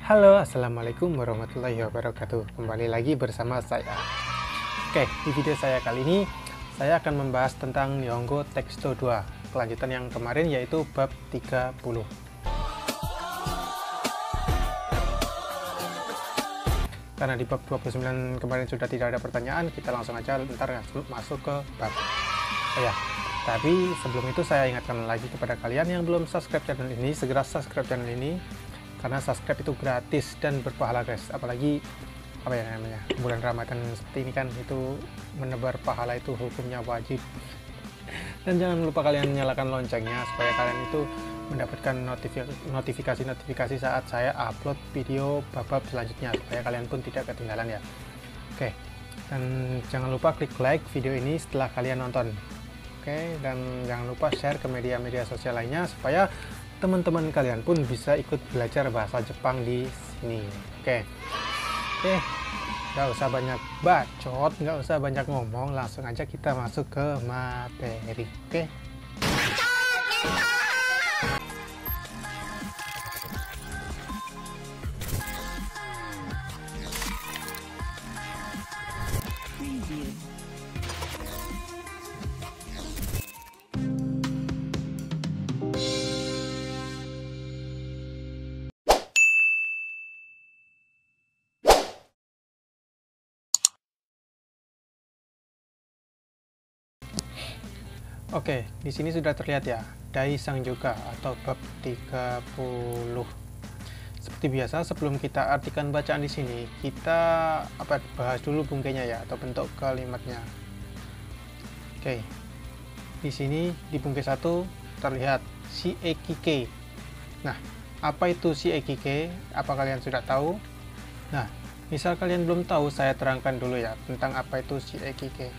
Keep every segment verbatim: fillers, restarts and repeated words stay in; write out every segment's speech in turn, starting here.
Halo, assalamualaikum warahmatullahi wabarakatuh. Kembali lagi bersama saya. Oke, di video saya kali ini saya akan membahas tentang Nihongo Texto dua, kelanjutan yang kemarin yaitu bab tiga puluh. Karena di bab dua puluh sembilan kemarin sudah tidak ada pertanyaan, kita langsung aja ntar masuk ke bab. Oh ya, tapi sebelum itu saya ingatkan lagi kepada kalian yang belum subscribe channel ini, segera subscribe channel ini. Karena subscribe itu gratis dan berpahala guys, apalagi apa ya namanya bulan Ramadan seperti ini kan, itu menebar pahala itu hukumnya wajib. Dan jangan lupa kalian nyalakan loncengnya supaya kalian itu mendapatkan notifikasi-notifikasi saat saya upload video bab-bab selanjutnya, supaya kalian pun tidak ketinggalan ya. Oke, dan jangan lupa klik like video ini setelah kalian nonton. Oke, dan jangan lupa share ke media-media sosial lainnya supaya teman-teman kalian pun bisa ikut belajar bahasa Jepang di sini. Oke, oke, nggak usah banyak bacot, nggak usah banyak ngomong, langsung aja kita masuk ke materi. Oke. Oke, di sini sudah terlihat ya, Dai Sang Juga atau bab tiga puluh. Seperti biasa, sebelum kita artikan bacaan di sini, kita apa bahas dulu bungkainya ya, atau bentuk kalimatnya. Oke. Di sini di bungkai satu terlihat shiekike. Nah, apa itu shiekike? Apa kalian sudah tahu? Nah, misal kalian belum tahu, saya terangkan dulu ya tentang apa itu shiekike.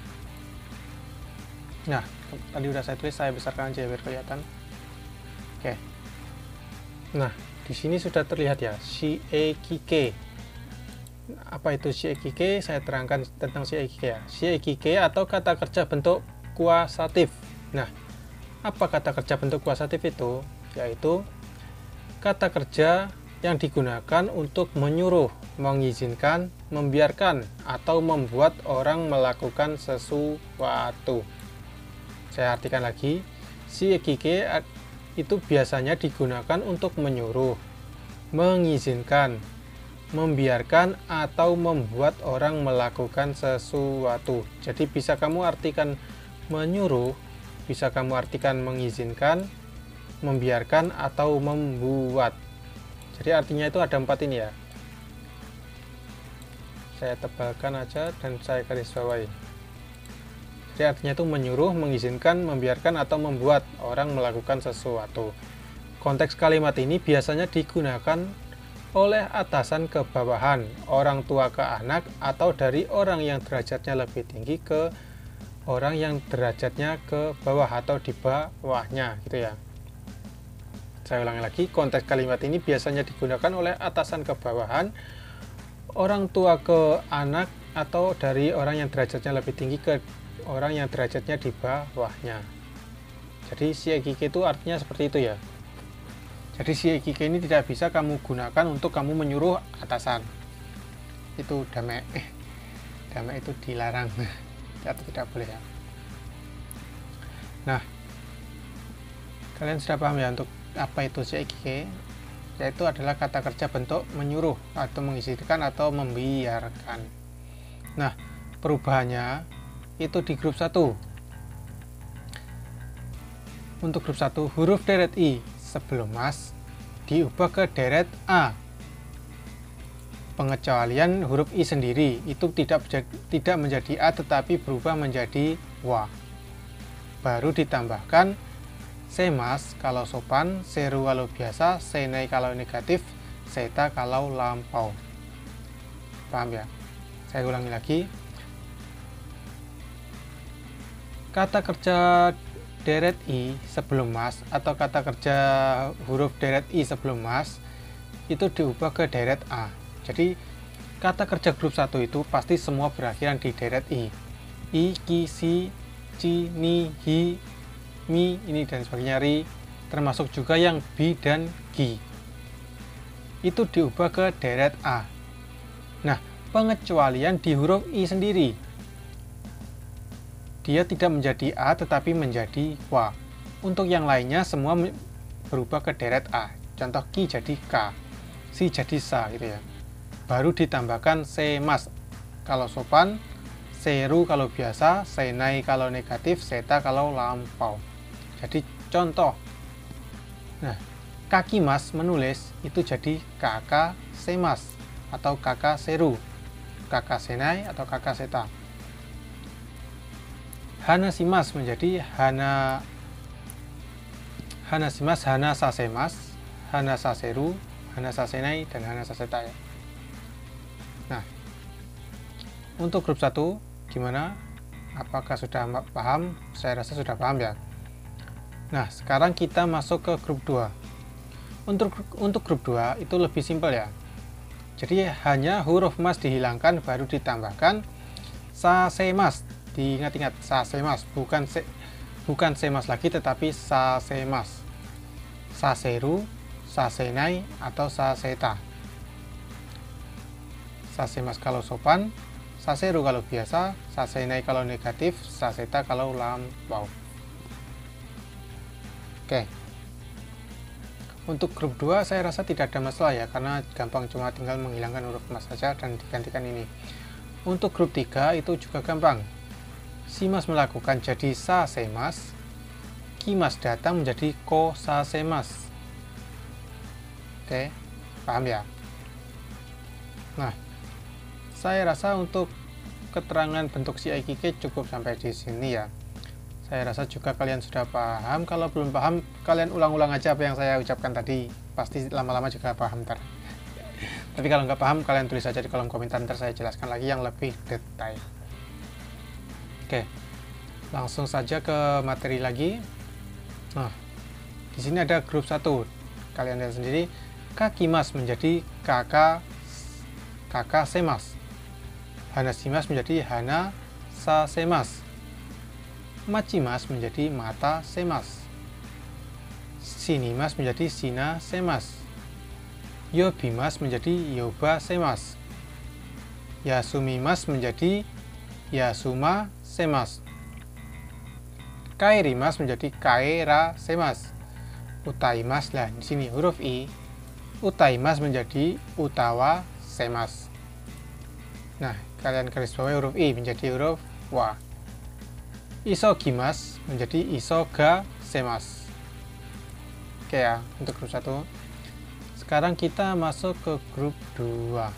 Nah, tadi udah saya tulis, saya besarkan aja biar kelihatan. Oke. Nah, di sini sudah terlihat ya, shiekike. Apa itu shiekike? Saya terangkan tentang shiekike ya. Shiekike atau kata kerja bentuk kuasatif. Nah, apa kata kerja bentuk kuasatif itu? Yaitu kata kerja yang digunakan untuk menyuruh, mengizinkan, membiarkan, atau membuat orang melakukan sesuatu. Saya artikan lagi, shiekike itu biasanya digunakan untuk menyuruh, mengizinkan, membiarkan, atau membuat orang melakukan sesuatu. Jadi bisa kamu artikan menyuruh, bisa kamu artikan mengizinkan, membiarkan, atau membuat. Jadi artinya itu ada empat ini ya. Saya tebalkan aja dan saya garis bawahi. Jadi artinya itu menyuruh, mengizinkan, membiarkan, atau membuat orang melakukan sesuatu. Konteks kalimat ini biasanya digunakan oleh atasan ke bawahan, orang tua ke anak, atau dari orang yang derajatnya lebih tinggi ke orang yang derajatnya ke bawah atau di bawahnya gitu ya. Saya ulangi lagi, konteks kalimat ini biasanya digunakan oleh atasan ke bawahan, orang tua ke anak, atau dari orang yang derajatnya lebih tinggi ke orang yang derajatnya di bawahnya. Jadi shiekike itu artinya seperti itu ya. Jadi shiekike ini tidak bisa kamu gunakan untuk kamu menyuruh atasan. Itu dame. Eh, dame itu dilarang atau tidak boleh ya. Nah, kalian sudah paham ya untuk apa itu shiekike? Yaitu adalah kata kerja bentuk menyuruh atau mengizinkan atau membiarkan. Nah, perubahannya itu di grup satu. Untuk grup satu, huruf deret I sebelum mas diubah ke deret A. Pengecualian huruf I sendiri itu tidak tidak menjadi A tetapi berubah menjadi wa. Baru ditambahkan semas kalau sopan, seru kalau biasa, senai kalau negatif, seta kalau lampau. Paham ya? Saya ulangi lagi. Kata kerja deret I sebelum mas atau kata kerja huruf deret I sebelum mas itu diubah ke deret A. Jadi kata kerja grup satu itu pasti semua berakhiran di deret I. I, ki, si, ci, ni, hi, mi, ini dan sebagainya, ri, termasuk juga yang bi dan gi. itu diubah ke deret A. Nah, pengecualian di huruf I sendiri. Dia tidak menjadi A tetapi menjadi wa. Untuk yang lainnya semua berubah ke deret A. Contoh ki jadi K, si jadi sa gitu ya. Baru ditambahkan semas kalau sopan, seru kalau biasa, senai kalau negatif, seta kalau lampau. Jadi contoh. Nah, kaki mas menulis itu jadi kakak semas atau kakak seru, kakak senai atau kakak seta. Hana simas menjadi hana hana simas, hana sasemas, hana saseru, hana sasenai, dan hana saseta ya. Nah, untuk grup satu gimana? Apakah sudah paham? Saya rasa sudah paham ya. Nah, sekarang kita masuk ke grup dua. Untuk untuk grup dua itu lebih simpel ya. Jadi hanya huruf mas dihilangkan baru ditambahkan sasemas. Diingat-ingat sasemas, bukan se, bukan semas lagi tetapi sasemas. Saseru, sasenai atau saseta. Sasemas kalau sopan, saseru kalau biasa, sasenai kalau negatif, saseta kalau lampau. Oke. Untuk grup dua saya rasa tidak ada masalah ya, karena gampang, cuma tinggal menghilangkan huruf mas saja dan digantikan ini. Untuk grup tiga itu juga gampang. Simas melakukan jadi sasemas, kimas datang menjadi ko sasemas. Oke, paham ya? Nah, saya rasa untuk keterangan bentuk si aikike cukup sampai di sini ya. Saya rasa juga kalian sudah paham. Kalau belum paham, kalian ulang-ulang aja apa yang saya ucapkan tadi. Pasti lama-lama juga paham ntar. Tapi kalau nggak paham, kalian tulis saja di kolom komentar, ntar saya jelaskan lagi yang lebih detail. Oke, langsung saja ke materi lagi. Nah, di sini ada grup satu. Kalian lihat sendiri, kakimas menjadi kakak kakak semas. Hana simas menjadi hana sa semas. Macimas menjadi mata semas. Sinimas menjadi sina semas. Yobimas menjadi yoba semas. Yasumimas menjadi yasuma semas. Kairimas menjadi kaira semas. Utaimas, lah di sini huruf i. Utaimas menjadi utawa semas. Nah, kalian garis bawah huruf i menjadi huruf wa. Isogimas menjadi isoga semas. Oke ya, untuk grup satu. Sekarang kita masuk ke grup dua.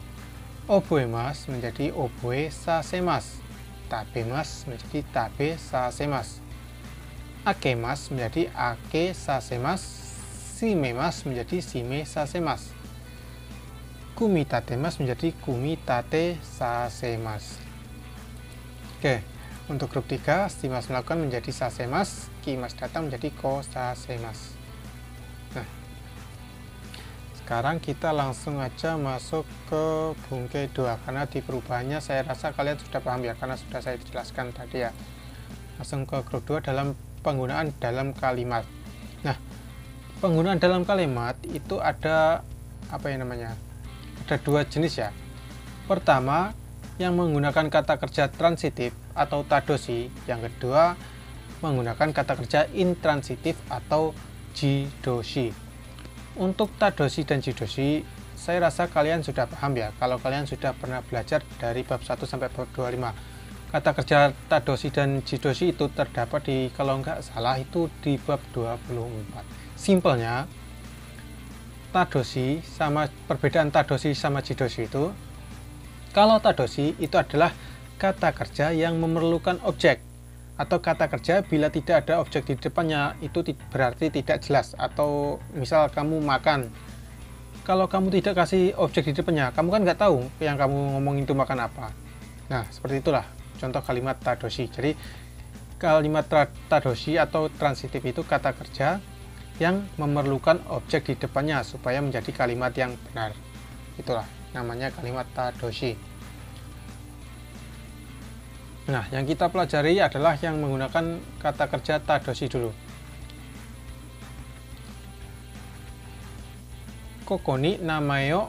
Oboemas menjadi oboe sasemas. Tabemas menjadi tabe sasemas. Akemas menjadi ake sasemas. Simemas menjadi sime sasemas. Kumitatemas menjadi kumitate sasemas. Oke, untuk grup tiga, simas melakukan menjadi sasemas, kimas datang menjadi ko sasemas. Nah, sekarang kita langsung aja masuk ke bungke dua, karena di perubahannya saya rasa kalian sudah paham ya, karena sudah saya jelaskan tadi ya. Langsung ke grup dua dalam penggunaan dalam kalimat. Nah, penggunaan dalam kalimat itu ada apa ya namanya? Ada dua jenis ya. Pertama, yang menggunakan kata kerja transitif atau tadoshi. Yang kedua, menggunakan kata kerja intransitif atau jidoshi. Untuk tadoshi dan jidoshi, saya rasa kalian sudah paham ya, kalau kalian sudah pernah belajar dari bab satu sampai bab dua puluh lima. Kata kerja tadoshi dan jidoshi itu terdapat di, kalau nggak salah itu di bab dua puluh empat. Simpelnya, tadoshi sama perbedaan tadoshi sama jidoshi itu, kalau tadoshi itu adalah kata kerja yang memerlukan objek, atau kata kerja bila tidak ada objek di depannya itu berarti tidak jelas. Atau misal kamu makan, kalau kamu tidak kasih objek di depannya, kamu kan nggak tahu yang kamu ngomong itu makan apa. Nah, seperti itulah contoh kalimat tadoshi. Jadi kalimat tadoshi atau transitif itu kata kerja yang memerlukan objek di depannya supaya menjadi kalimat yang benar. Itulah namanya kalimat tadoshi. Nah, yang kita pelajari adalah yang menggunakan kata kerja tadoshi dulu. koko ni namae o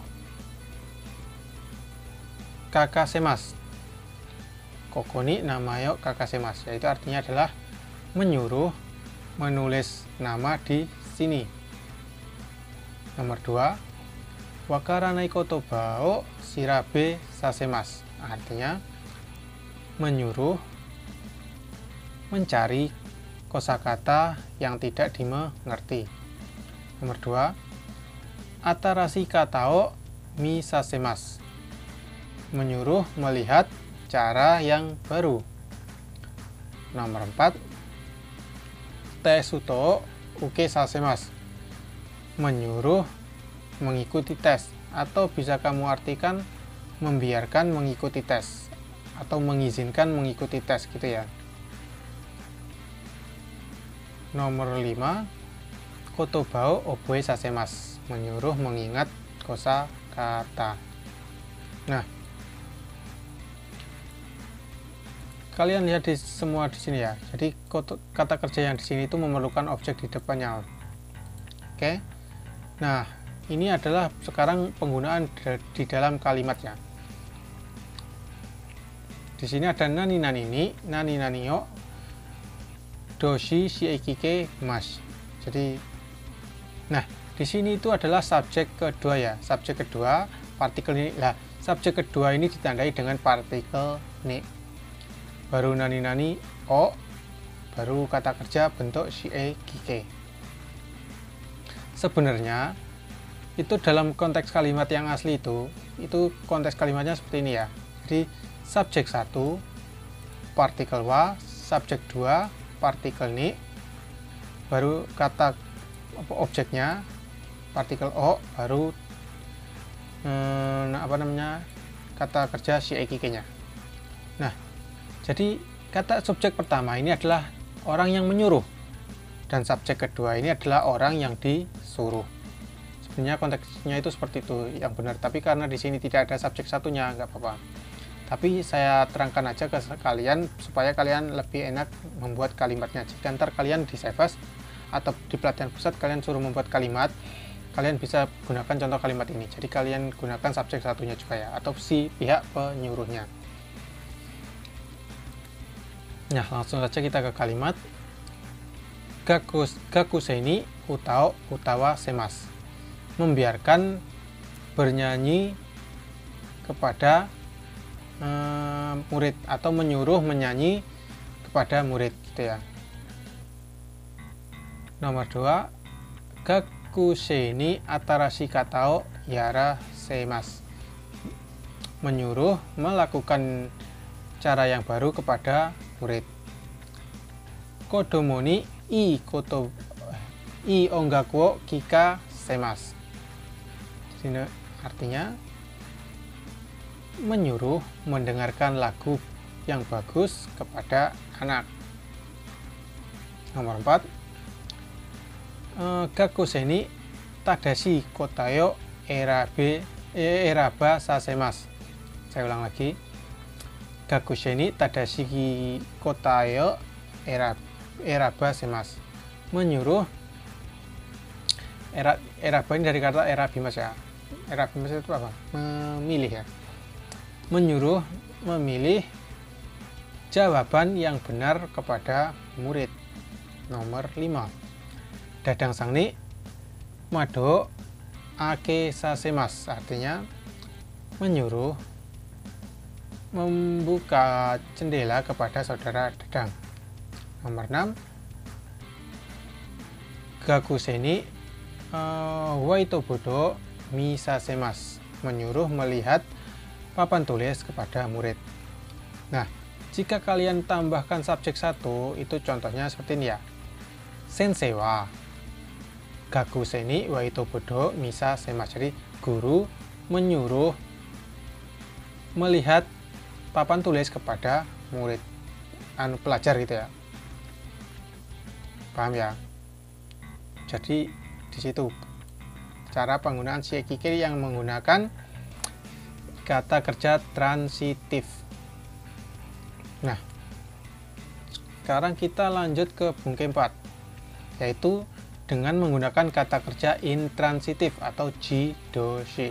kakasemasu. Koko ni namae o kakasemasu, yaitu artinya adalah menyuruh menulis nama di sini. Nomor dua, wakaranai kotoba o shirabe sasemasu, artinya menyuruh mencari kosakata yang tidak dimengerti. Nomor dua, atarashi kata o misasemasu, menyuruh melihat cara yang baru. Nomor empat, tesuto o uke sasemasu, menyuruh mengikuti tes, atau bisa kamu artikan membiarkan mengikuti tes atau mengizinkan mengikuti tes gitu ya. Nomor lima, kotoba o oboe sasemasu, menyuruh mengingat kosakata. Nah, kalian lihat di semua di sini ya. Jadi kata kerja yang di sini itu memerlukan objek di depannya. Oke. Nah, ini adalah sekarang penggunaan di dalam kalimatnya. Di sini ada nani nani ni, nani nani o doshi shiekike mas. Jadi, nah di sini itu adalah subjek kedua ya. Subjek kedua, partikel ini. Lah, subjek kedua ini ditandai dengan partikel ni. Baru nani nani o, baru kata kerja bentuk shiekike. Sebenarnya itu dalam konteks kalimat yang asli itu, itu konteks kalimatnya seperti ini ya. Jadi subjek satu partikel wa, subjek dua partikel ni, baru kata objeknya partikel o, baru hmm, apa namanya kata kerja shiekike-nya. Nah, jadi kata subjek pertama ini adalah orang yang menyuruh, dan subjek kedua ini adalah orang yang disuruh. Sebenarnya konteksnya itu seperti itu yang benar, tapi karena di sini tidak ada subjek satunya, nggak apa-apa. Tapi saya terangkan aja ke kalian supaya kalian lebih enak membuat kalimatnya. Jika ntar kalian di Syllabus atau di pelatihan pusat kalian suruh membuat kalimat, kalian bisa gunakan contoh kalimat ini. Jadi kalian gunakan subjek satunya juga ya, atau si pihak penyuruhnya. Nah, langsung saja kita ke kalimat. Gakus, gakusei ni utao utawa semasu, membiarkan bernyanyi kepada eh, murid, atau menyuruh menyanyi kepada murid gitu ya. Nomor dua, gakusei ni atarashi kata o yara semasu, menyuruh melakukan cara yang baru kepada murid. Kodomo ni i koto i ongaku o kika semasu. Sini artinya menyuruh mendengarkan lagu yang bagus kepada anak. Nomor empat, gakusei ni tadashi kotae o erabe eraba sasemasu. Saya ulang lagi. Gakusei ni tadashi kotae o eraba semasu, menyuruh era eraba ini dari kata erabimas ya. Erabimas itu apa? Memilih ya. Menyuruh memilih jawaban yang benar kepada murid. Nomor lima, dadang sang ni mado ake sasemasu, artinya menyuruh membuka jendela kepada saudara Dadang. Nomor enam, gakusei ni uh, waitobodo misasemasu, menyuruh melihat papan tulis kepada murid. Nah, jika kalian tambahkan subjek satu, itu contohnya seperti ini ya. Sensei wa gakusei ni waitobodo misasemasu, jadi guru menyuruh melihat papan tulis kepada murid, anu pelajar gitu ya. Paham ya? Jadi di situ cara penggunaan shiekike yang menggunakan kata kerja transitif. Nah, sekarang kita lanjut ke bungkai empat, yaitu dengan menggunakan kata kerja intransitif atau jidoshi.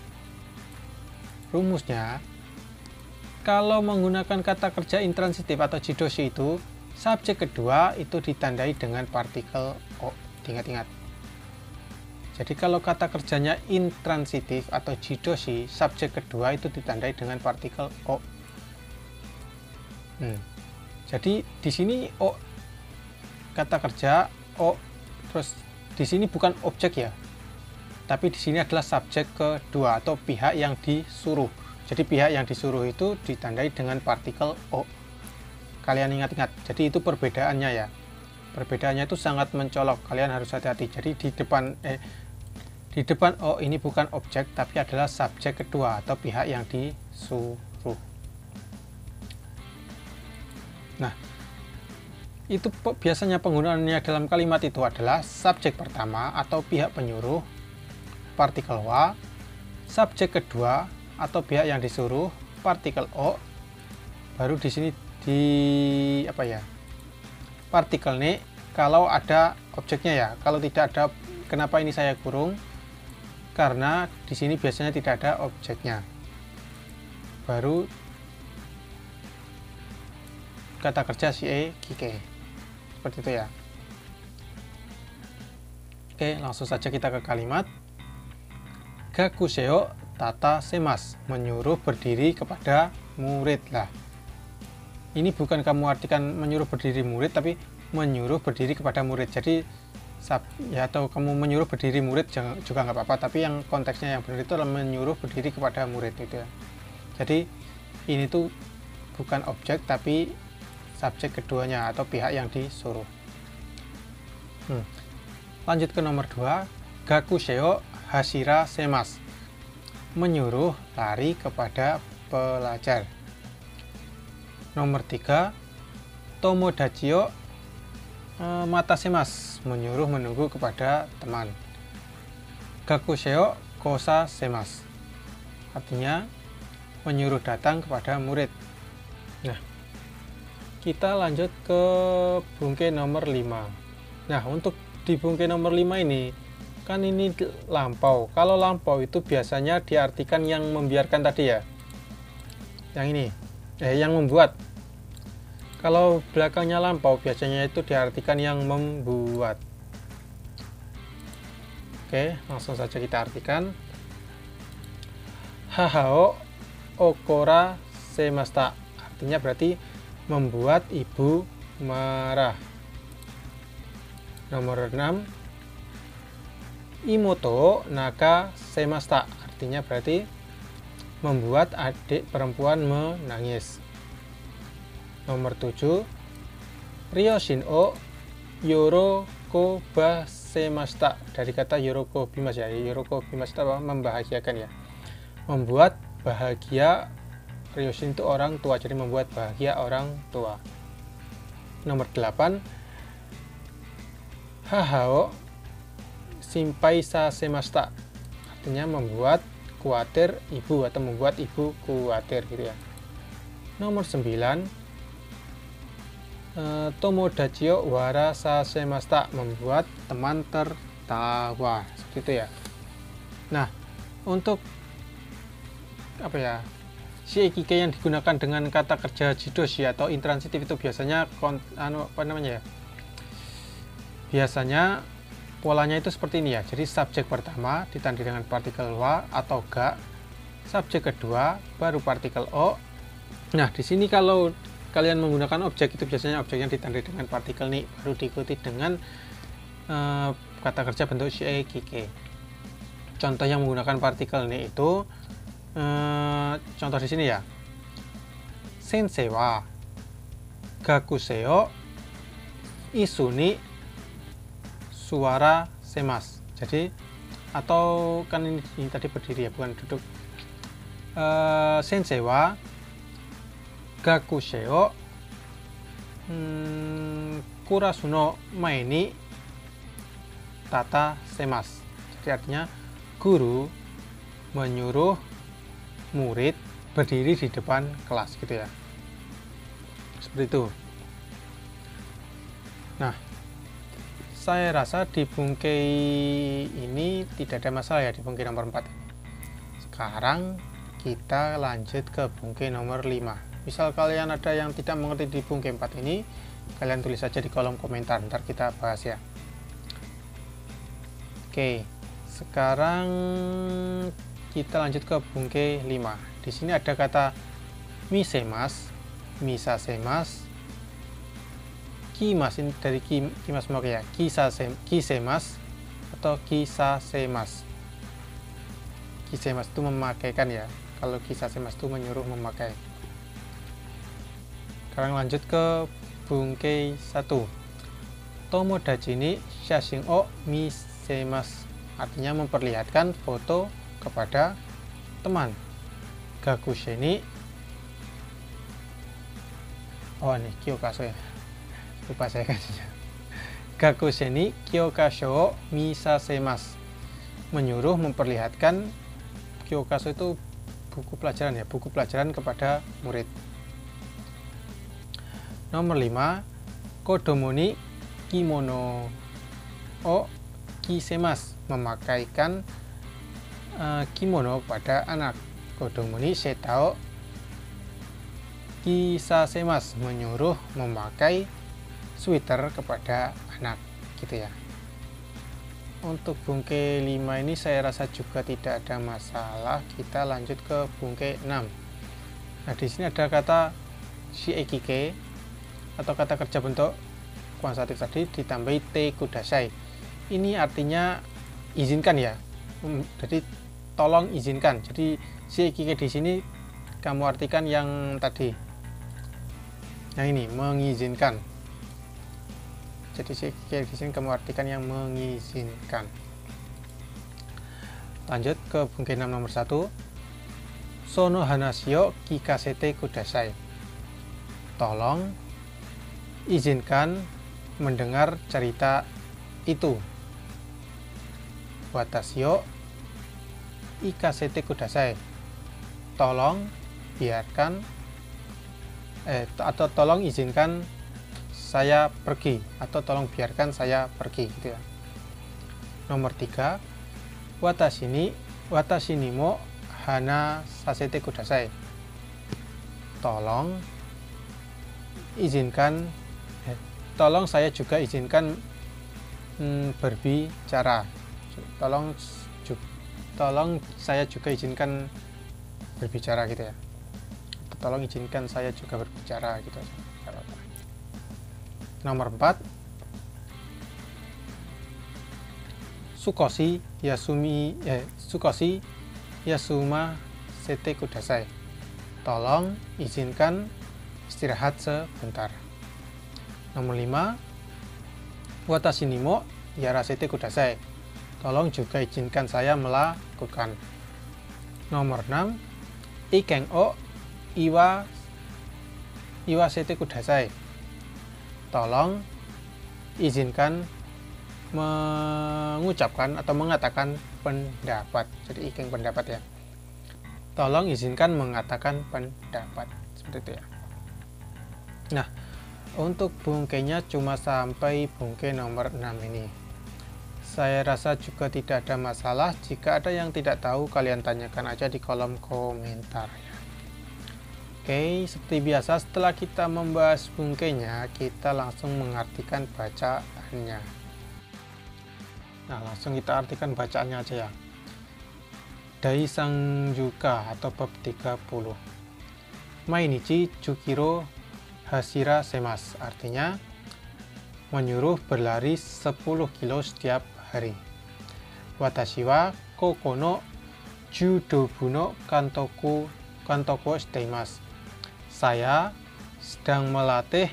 Rumusnya, kalau menggunakan kata kerja intransitif atau jidoshi itu, subjek kedua itu ditandai dengan partikel o. Ingat-ingat. Jadi kalau kata kerjanya intransitif atau jidoshi, subjek kedua itu ditandai dengan partikel o. Hmm. Jadi di sini o kata kerja o, terus di sini bukan objek ya, tapi di sini adalah subjek kedua atau pihak yang disuruh. Jadi pihak yang disuruh itu ditandai dengan partikel o. Kalian ingat-ingat. Jadi itu perbedaannya ya. Perbedaannya itu sangat mencolok. Kalian harus hati-hati. Jadi di depan eh di depan o ini bukan objek, tapi adalah subjek kedua atau pihak yang disuruh. Nah, itu biasanya penggunaannya dalam kalimat itu adalah subjek pertama atau pihak penyuruh, partikel wa, subjek kedua atau pihak yang disuruh, partikel o, baru di sini di apa ya, partikel ne kalau ada objeknya ya. Kalau tidak ada, kenapa ini saya kurung? Karena di sini biasanya tidak ada objeknya. Baru kata kerja si e kike. Seperti itu ya. Oke, langsung saja kita ke kalimat. Gakuseo tata semas, menyuruh berdiri kepada murid lah. Ini bukan kamu artikan menyuruh berdiri murid, tapi menyuruh berdiri kepada murid. Jadi ya, atau kamu menyuruh berdiri murid juga nggak apa-apa, tapi yang konteksnya yang benar itu adalah menyuruh berdiri kepada murid itu ya. Jadi ini tuh bukan objek tapi subjek keduanya atau pihak yang disuruh. Hmm. Lanjut ke nomor dua, gakuseo hashira semas, menyuruh lari kepada pelajar. Nomor tiga, tomodachio e, mata semas, menyuruh menunggu kepada teman. Gakuseo kosa semas, artinya menyuruh datang kepada murid. Nah, kita lanjut ke bungke nomor lima. Nah, untuk di bungke nomor lima ini, kan ini lampau. Kalau lampau itu biasanya diartikan yang membiarkan tadi ya. Yang ini, eh yang membuat. Kalau belakangnya lampau biasanya itu diartikan yang membuat. Oke, langsung saja kita artikan. Hahao okora semasta. Artinya berarti membuat ibu marah. Nomor enam, imoto naka semasta, artinya berarti membuat adik perempuan menangis. Nomor tujuh, ryoshin o yorokoba semasta, dari kata yorokobimas ya. Yorokobimasta membahagiakan ya, membuat bahagia. Ryoshin itu orang tua, jadi membuat bahagia orang tua. Nomor delapan, hahao simpai sa semasta, artinya membuat khawatir ibu atau membuat ibu khawatir gitu ya. Nomor sembilan, e, tomodachio wara sa semasta, membuat teman tertawa, seperti itu ya. Nah, untuk apa ya, si ekike yang digunakan dengan kata kerja jidoshi atau intransitif itu biasanya anu apa namanya ya, biasanya polanya itu seperti ini ya. Jadi subjek pertama ditandai dengan partikel wa atau ga, subjek kedua baru partikel o. Nah, di sini kalau kalian menggunakan objek itu biasanya objeknya ditandai dengan partikel ni, baru diikuti dengan uh, kata kerja bentuk si ekike. Contoh yang menggunakan partikel ni itu Uh, contoh di sini ya, sensei wa gakuseo isuni suara semas. Jadi atau kan ini, ini tadi berdiri ya, bukan duduk. Uh, sensei wa gakuseo hmm, kurasuno maini tata semas. Jadi artinya guru menyuruh murid berdiri di depan kelas gitu ya, seperti itu. Nah, Saya rasa di bungkai ini tidak ada masalah ya, di bungkai nomor empat. Sekarang kita lanjut ke bungkai nomor lima. Misal kalian ada yang tidak mengerti di bungkai empat ini, kalian tulis saja di kolom komentar, ntar kita bahas ya. Oke, sekarang kita lanjut ke bungkai lima. Di sini ada kata misemas, misasemas, kimas, ini dari kimas mau ya, kisasem, kisemas atau kisasemas. Kisemas itu memakaikan ya, kalau kisasemas itu menyuruh memakai. Sekarang lanjut ke bungkai satu. Tomodachi ni shashin o misemas, artinya memperlihatkan foto kepada teman. Gakushe ni, oh ini kyokasho ya, lupa saya kasihnya. Gakushe ni kyokasho o misasemas, menyuruh memperlihatkan. Kyokasho itu buku pelajaran ya, buku pelajaran kepada murid. Nomor lima, kodomo ni kimono o kisemas, memakaikan uh, kimono pada anak. Kodomo ni seta o kisasemas, menyuruh memakai sweater kepada anak, gitu ya. Untuk bungkai lima ini saya rasa juga tidak ada masalah. Kita lanjut ke bungkai enam. Nah, di sini ada kata shiekike atau kata kerja bentuk kuantitas tadi ditambahi te kudasai. Ini artinya izinkan ya. Jadi tolong izinkan. Jadi shiekike di sini kamu artikan yang tadi. Yang ini mengizinkan. Jadi shiekike di sini kamu artikan yang mengizinkan. Lanjut ke bungkai enam nomor satu. Sono hanashi o kikasete kudasai. Tolong izinkan mendengar cerita itu. Watashi o ikasete kudasai. Tolong biarkan eh atau tolong izinkan saya pergi, atau tolong biarkan saya pergi, gitu ya. Nomor tiga, watashi ni watashi ni mo hana sasete kudasai. Tolong izinkan eh, tolong saya juga izinkan hmm, berbicara. Tolong ju, tolong saya juga izinkan berbicara, gitu ya. Tolong izinkan saya juga berbicara, gitu aja. Nomor empat, Sukoshi yasumi eh, Sukoshi yasuma sete kudasai. Tolong izinkan istirahat sebentar. Nomor lima, watashi ni mo yarasete kudasai. Tolong juga izinkan saya melakukan. Nomor enam, iken o iwa iwasete kudasai. Tolong izinkan mengucapkan atau mengatakan pendapat. Jadi iken pendapat ya. Tolong izinkan mengatakan pendapat. Seperti itu ya. Nah, untuk bungkainya cuma sampai bungkai nomor enam ini. Saya rasa juga tidak ada masalah. Jika ada yang tidak tahu, kalian tanyakan aja di kolom komentar ya. Oke, seperti biasa setelah kita membahas bungkainya, kita langsung mengartikan bacaannya. Nah, langsung kita artikan bacaannya aja ya. Daisang Yuka atau bab tiga puluh. Mainichi Jukiro Hashira Semas, artinya menyuruh berlari sepuluh kilo setiap hari. Watashi wa koko no judobu no kantoku kantoko shiteimasu. Saya sedang melatih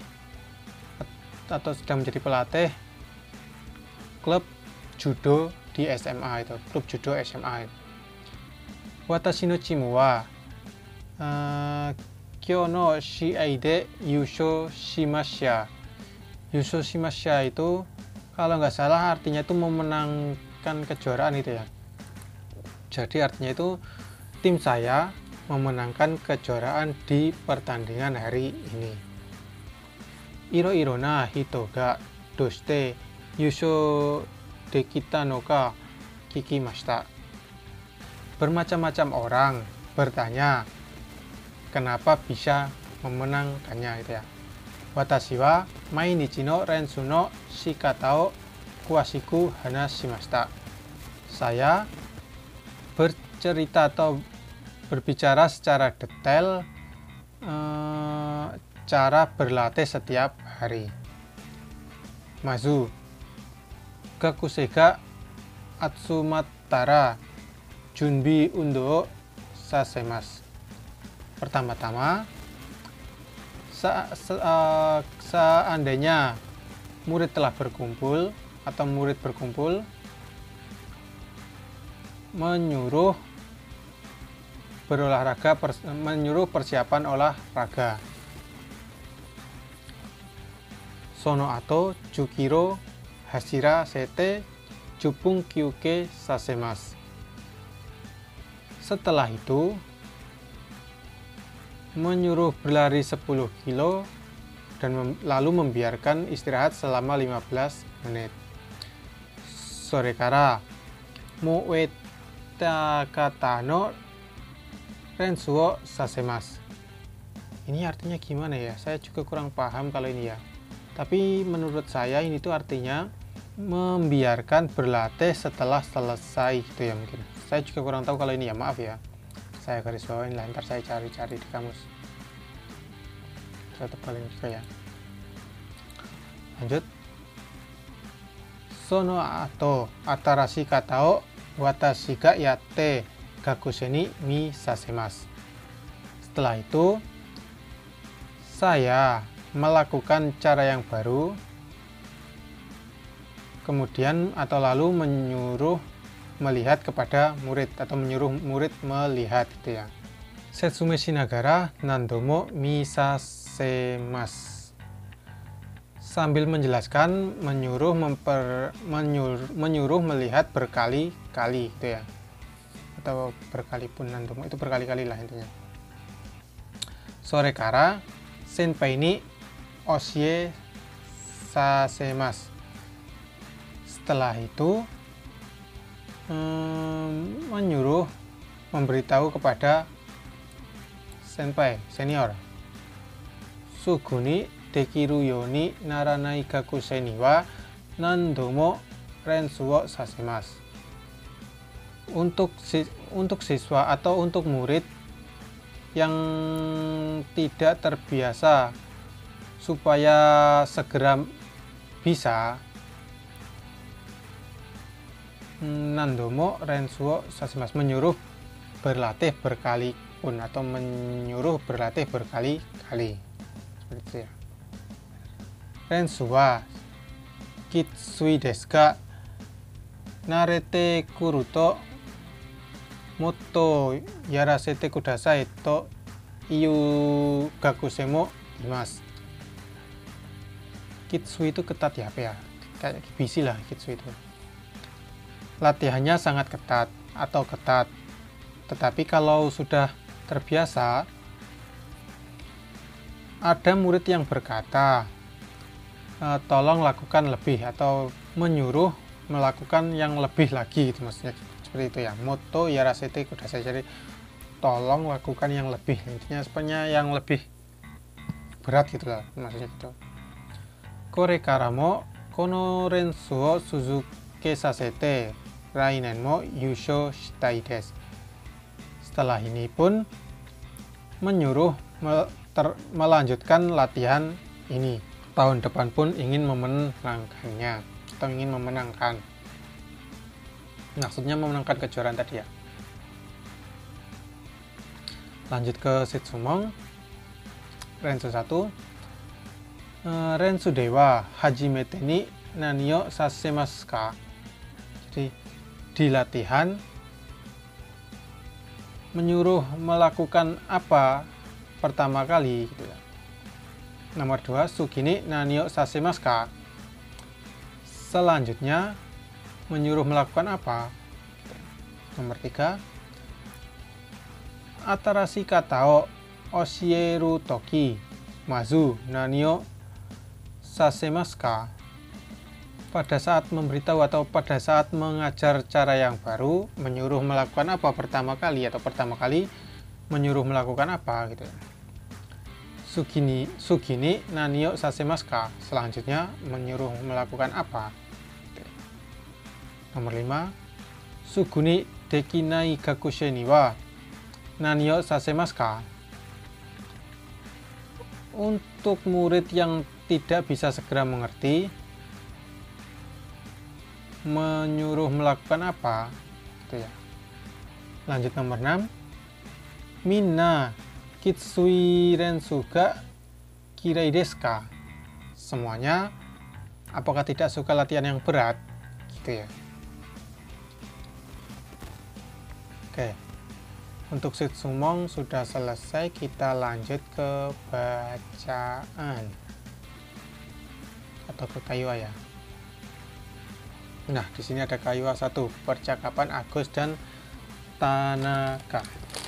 atau sedang menjadi pelatih klub judo di S M A, itu klub judo S M A. Watashi no chimu wa uh, kyou no shiai de yusho shimashita. Yusho shimashita itu kalau nggak salah artinya itu memenangkan kejuaraan itu ya. Jadi artinya itu tim saya memenangkan kejuaraan di pertandingan hari ini. Iro-iro na hito ga doshite yusho dekita no ka kikimashita. Bermacam-macam orang bertanya kenapa bisa memenangkannya itu ya. Watashi wa mainichi no rensu no shikata o kuwashiku hanashimashita. Saya bercerita atau berbicara secara detail eh, cara berlatih setiap hari. Mazu gakusei ga atsumattara junbi undo sasemasu. Pertama-tama, sa se uh, seandainya murid telah berkumpul atau murid berkumpul, menyuruh berolahraga, pers menyuruh persiapan olahraga. Sono ato jukiro hashira sete jupung kyuke sasemasu. Setelah itu, menyuruh berlari sepuluh kilo dan mem lalu membiarkan istirahat selama lima belas menit. Sore kara moeta kata no rensu wo sasemasu. Ini artinya gimana ya? Saya juga kurang paham kalau ini ya. Tapi menurut saya ini tuh artinya membiarkan berlatih setelah selesai gitu ya mungkin. Saya juga kurang tahu kalau ini ya, maaf ya. Saya garis bawain lah, ntar saya cari-cari di kamus. Saya tebalin juga ya. Lanjut. Sono ato atarashi kata o watashi ga yatte gakusei ni misasemasu. Setelah itu, saya melakukan cara yang baru, kemudian atau lalu menyuruh melihat kepada murid atau menyuruh murid melihat gitu ya. Setsume shinagara nandomo misasemasu. Sambil menjelaskan, menyuruh memper, menyuruh, menyuruh melihat berkali-kali gitu ya. Atau berkali pun nandomo, itu berkali-kali lah intinya. Sore kara senpai ni oshie sasemasu. Setelah itu Hmm, menyuruh memberitahu kepada senpai, senior. Sugu ni dekiru you ni naranai gakusei ni wa nandomo rensu wo sasemasu. Untuk untuk siswa atau untuk murid yang tidak terbiasa supaya segera bisa, nandomo rensu wo sasemasu, menyuruh berlatih berkali pun atau menyuruh berlatih berkali-kali. Seperti itu ya. Rensu wa kitsui desu ga narete kuru to motto yarasete kudasai to iu gakusei mo imasu. Kitsui itu ketat ya, apa ya? Kayak bisi lah kitsui itu. Latihannya sangat ketat atau ketat, tetapi kalau sudah terbiasa, ada murid yang berkata e, tolong lakukan lebih atau menyuruh melakukan yang lebih lagi gitu, maksudnya seperti itu ya. Motto yarasete kudasai, jadi tolong lakukan yang lebih, intinya sebenarnya yang lebih berat gitu lah maksudnya gitu. Kore kara mo kono rensu wo suzuke sasete rainen mo yusho shitai desu. Setelah ini pun menyuruh ter, melanjutkan latihan ini. Tahun depan pun ingin memenangkannya atau ingin memenangkan. Maksudnya memenangkan kejuaraan tadi ya. Lanjut ke Shitsumon. Rensu satu. Rensu dewa hajimete ni nani o sasemasu ka? Jadi di latihan menyuruh melakukan apa pertama kali gitu ya. Nomor dua, sugini nani o sasemasu ka? Selanjutnya menyuruh melakukan apa? Nomor tiga, atarashi kata o oshieru toki mazu nani o sasemasu ka? pada saat memberitahu atau pada saat mengajar cara yang baru, menyuruh melakukan apa pertama kali, atau pertama kali menyuruh melakukan apa gitu. Sugini, sugini nanio sasemaska, selanjutnya menyuruh melakukan apa. Nomor lima, suguni dekinai gakusei ni wa nanio sasemaska. Untuk murid yang tidak bisa segera mengerti, menyuruh melakukan apa gitu ya. Lanjut nomor enam, minna kitsui rensu ga kirai desu ka? Semuanya apakah tidak suka latihan yang berat gitu ya. Oke, untuk Shitsumon sudah selesai, kita lanjut ke bacaan atau ke kaiwa ya. Nah, di sini ada kaiwa satu, percakapan Agus dan Tanaka.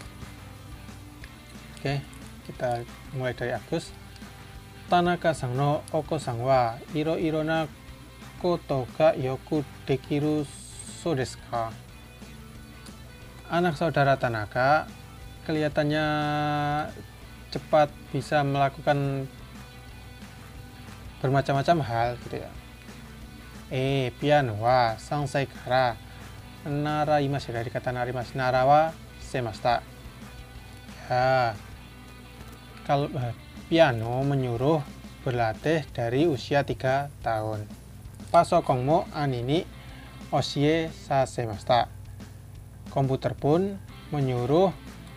Oke, kita mulai dari Agus. Tanaka sang no oko sang wa iro iro na koto ga yoku dekiru so desu ka? Anak saudara Tanaka kelihatannya cepat bisa melakukan bermacam-macam hal gitu ya. Eh, piano wa sansai kara naraimasu, dari kata narimasu, narawa semasta. Ya, kalau eh, piano menyuruh berlatih dari usia tiga tahun. Pasokong mo anini oshie sasemasta. Komputer pun menyuruh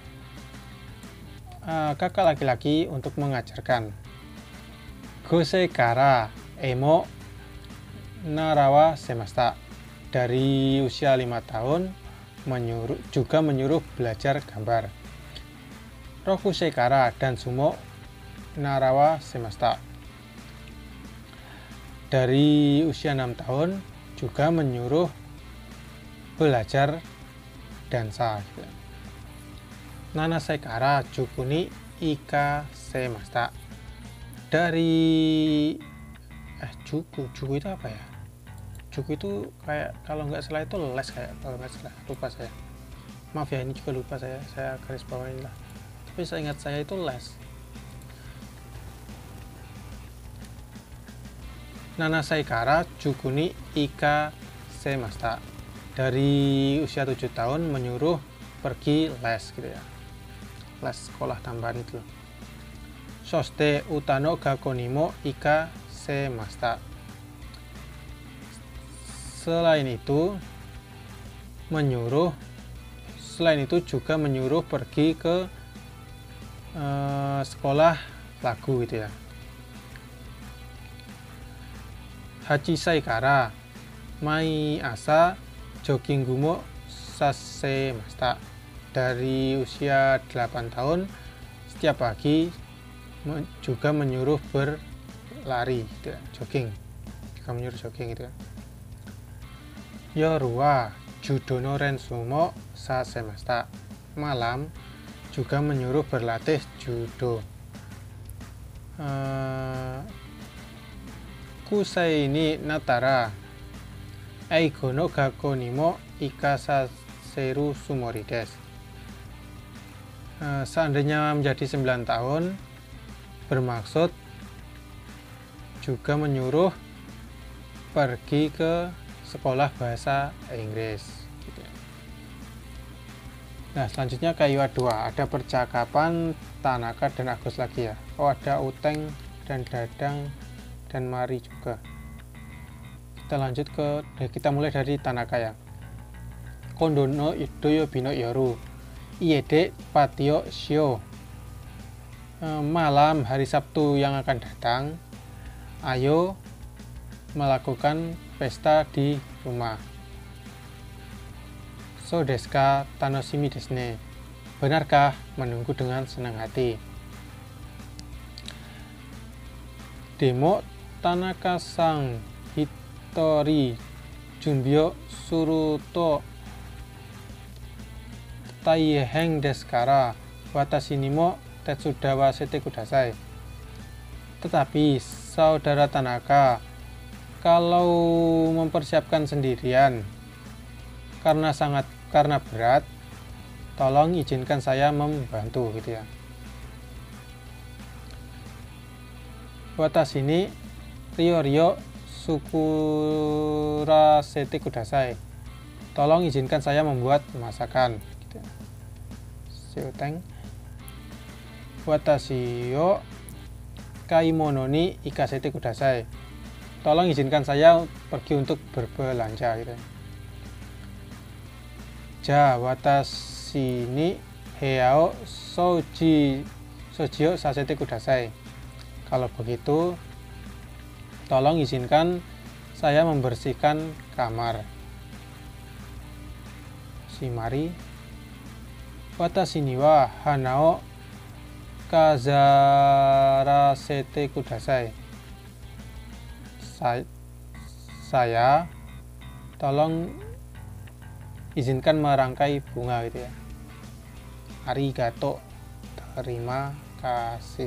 uh, kakak laki-laki untuk mengajarkan. Gosei kara emo narawa semasta, dari usia lima tahun menyuruh, juga menyuruh belajar gambar. Rokusei kara dan sumo narawa semasta, dari usia enam tahun juga menyuruh belajar dansa. Nanasai kara juku ni ika semasta, dari eh juku juku itu apa ya? Juku itu kayak, kalau nggak salah itu les, kayak kalau nggak salah, lupa saya. Maaf ya, ini juga lupa saya, saya garis bawain lah. Tapi saya ingat saya itu les. Nanasai kara juku ni ika semasta, dari usia tujuh tahun menyuruh pergi les gitu ya, les sekolah tambahan itu. Soste utano gakko ni mo ika semasta, selain itu menyuruh selain itu juga menyuruh pergi ke uh, sekolah lagu gitu ya. Hachisai kara mai asa jogging mo sasemasta, dari usia delapan tahun setiap pagi juga menyuruh berlari gitu ya, jogging, juga menyuruh jogging gitu ya. Yoru wa judo no rensu mo sasemasta, malam juga menyuruh berlatih judo. Uh, kusai ni natara eigo no gakko ni mo ikasaseru sumori desu. Uh, seandainya menjadi sembilan tahun, bermaksud juga menyuruh pergi ke sekolah bahasa Inggris gitu ya. Nah, selanjutnya kaiwa dua, ada percakapan Tanaka dan Agus lagi ya. Oh, ada Uteng dan Dadang dan Mari juga. Kita lanjut ke, kita mulai dari Tanaka ya. Kondo no idoyo bino yoru iede patio shio. E, malam hari Sabtu yang akan datang, ayo melakukan pesta di rumah. So desu ka tanoshimi desu ne. Benarkah? Menunggu dengan senang hati. Demo Tanaka-san hitori junbyo suru to taiheng desu kara watashi ni mo tetsudawasete kudasai. Tetapi saudara Tanaka, kalau mempersiapkan sendirian karena sangat karena berat, tolong izinkan saya membantu gitu ya. Watashi Ryo Ryo Sukurasete Kudasai. Tolong izinkan saya membuat masakan gitu ya. Seuteng. Watashi yo kaimono ni ikasete kudasai. Tolong izinkan saya pergi untuk berbelanja gitu. Ja watashi ni heao soji sojio sasete kudasai. Kalau begitu, tolong izinkan saya membersihkan kamar. Shimari. Watashi ni wa hanao kazarasete kudasai. Saya, saya tolong izinkan merangkai bunga gitu ya. Arigato, terima kasih.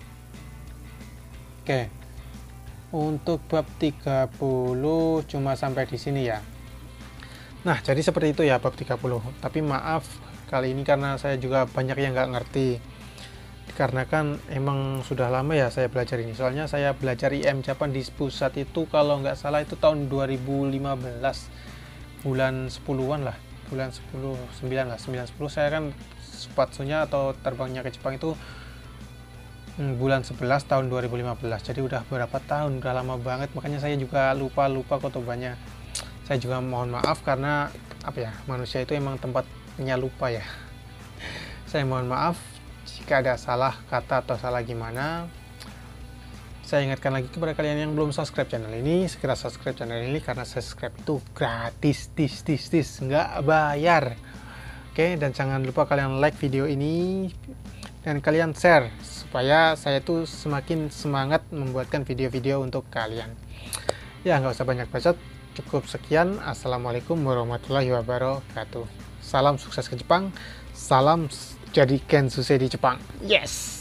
Oke, untuk bab tiga puluh cuma sampai di sini ya. Nah, jadi seperti itu ya bab tiga puluh. Tapi maaf, kali ini karena saya juga banyak yang nggak ngerti. Dikarenakan emang sudah lama ya saya belajar ini. Soalnya saya belajar I M Japan di pusat itu kalau nggak salah itu tahun dua ribu lima belas. Bulan sepuluhan lah. Bulan sepuluh, sembilan lah. sembilan, sepuluh saya kan spatsunya atau terbangnya ke Jepang itu bulan sebelas tahun dua ribu lima belas. Jadi udah berapa tahun, udah lama banget, makanya saya juga lupa-lupa kotobannya. Saya juga mohon maaf karena apa ya, manusia itu emang tempatnya lupa ya. Saya mohon maaf jika ada salah kata atau salah gimana. Saya ingatkan lagi kepada kalian yang belum subscribe channel ini, segera subscribe channel ini karena subscribe itu gratis, tis tis tis, nggak bayar. Oke, dan jangan lupa kalian like video ini dan kalian share supaya saya tuh semakin semangat membuatkan video-video untuk kalian. Ya, nggak usah banyak bacot, cukup sekian. Assalamualaikum warahmatullahi wabarakatuh. Salam sukses ke Jepang, salam jadi Kensusei di Jepang. Yes.